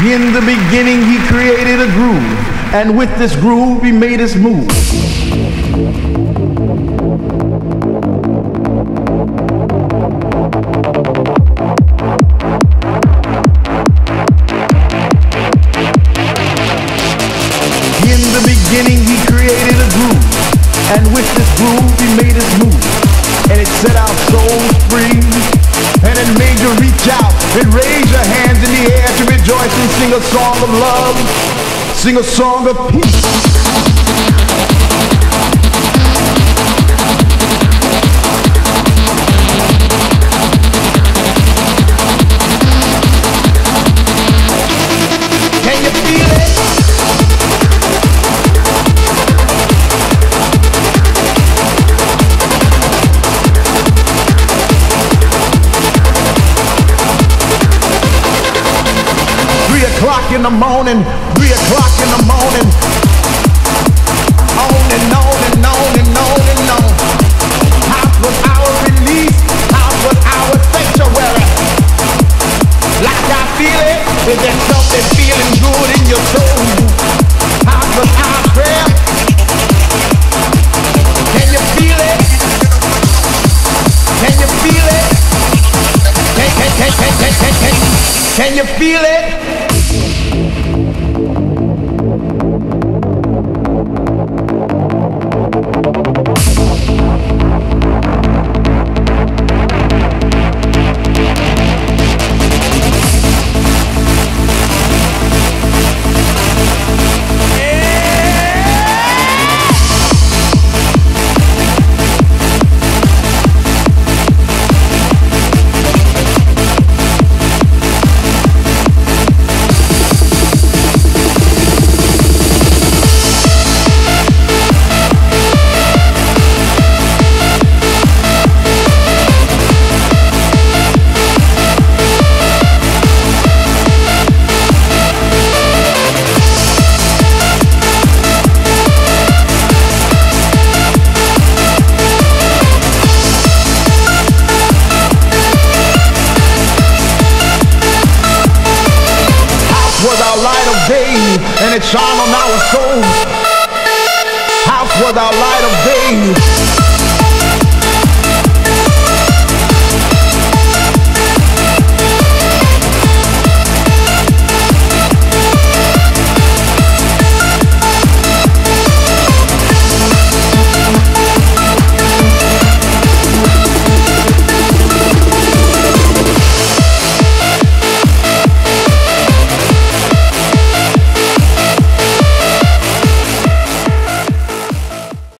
In the beginning, he created a groove, and with this groove, he made us move. In the beginning, he created a groove, and with this groove, he made us move. And it set our souls free, and it made you reach out and raise your hands in the air to rejoice and sing a song of love, sing a song of peace. Can you feel it? 3 o'clock in the morning, 3 o'clock in the morning. On and on and on and on and on. House was our release, house was our sanctuary. Like I feel it, is there something feeling good in your soul? House was our prayer. Can you feel it? Can you feel it? Can you feel it? And it shone on our souls. House was our light of day.